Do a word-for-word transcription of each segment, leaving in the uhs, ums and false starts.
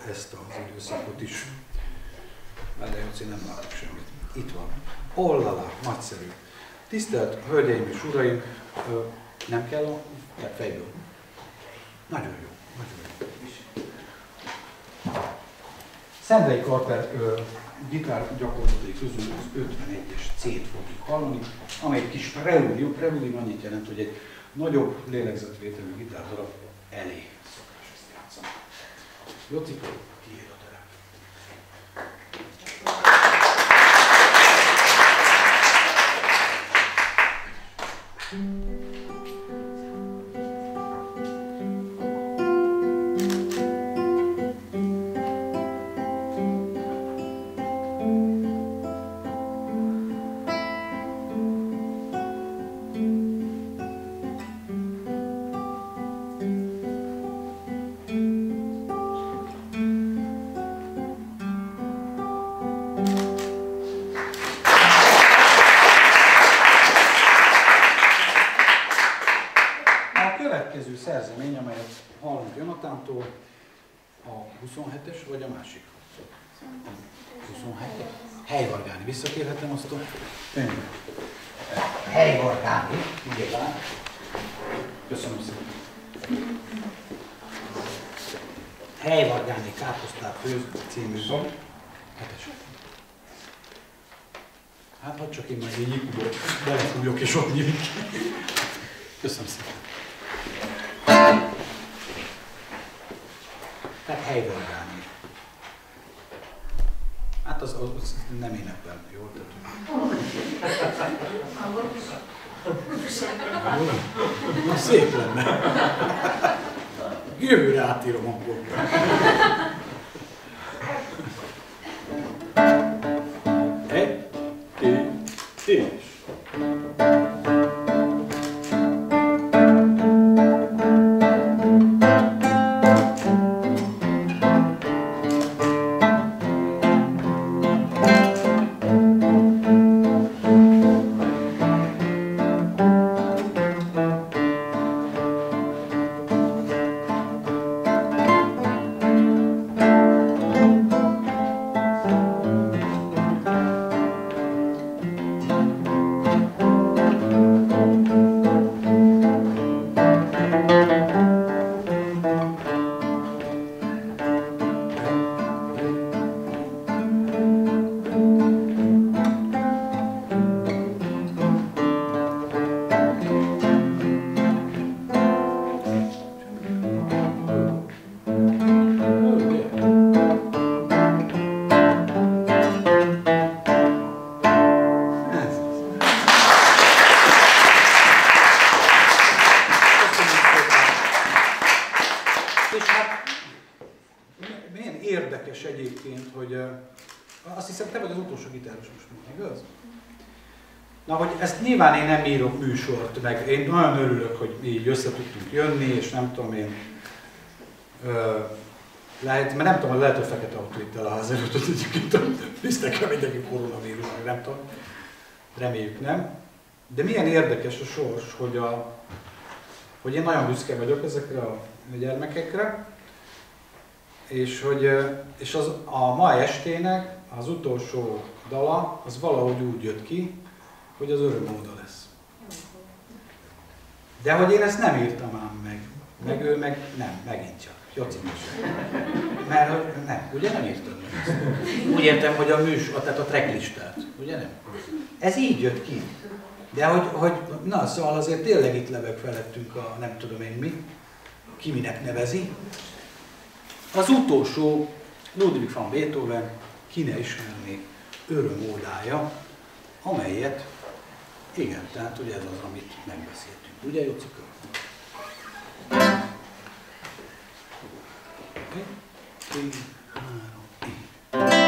ezt az időszakot is. Mert Jóci nem látok semmit. Itt van. Ollala, nagyszerű. Tisztelt Hölgyeim és Uraim, nem kell a fejből. Nagyon jó, nagyon jó. Szentlei Karter gitárgyakorlatai közül az ötvenegyes C-t fogjuk hallani, amely egy kis preludium, preludium annyit jelent, hogy egy nagyobb lélegzetvételű gitárdarab elé szokás ezt játszani. Jocika, tiéd a terep. Szerzemény, amelyet hallunk Jonatántól, a huszonhetes vagy a másik? huszonhetes? Helyvargáni. Visszakérhetem azt a könyvet. Helyvargáni. Ugye lát? Köszönöm szépen. Helyvargáni káposztát főz című hetes. Hát ha csak én meg egy lyukból belefújok és ott nyílik. Köszönöm szépen. Tehát helyvargáni. Hát az, az, az nem énekel, jól tettük. Na szép lenne. Jövőre átírom akkor. Egy, két, és. Na, hogy ezt nyilván én nem írok műsort, meg én nagyon örülök, hogy így össze tudtunk jönni, és nem tudom én, ö, lehet, mert nem tudom, hogy lehet, hogy fekete autó itt el a ház előtt, hogy egyébként biztos kell mindenki koronavírus, meg nem tudom, reméljük nem. De milyen érdekes a sors, hogy, a, hogy én nagyon büszke vagyok ezekre a gyermekekre, és hogy és az, a ma estének az utolsó dala, az valahogy úgy jött ki, hogy az örömóda lesz. De hogy én ezt nem írtam ám meg, meg ő meg nem, megint csak. Joci Mert hogy nem, ugye nem írtam meg ezt. Úgy értem, hogy a műsor, tehát a tracklistát, ugye nem? Ez így jött ki. De hogy, hogy na szóval azért tényleg itt lebeg felettünk a nem tudom én mi, ki minek nevezi. Az utolsó Ludwig van Beethoven, ki ne ismerné, örömódája, amelyet, igen, tehát ugye ez az, amit megbeszéltünk. Ugye, Jocika? Egy, két, három, így.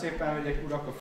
szépen, hölgyek, urak, a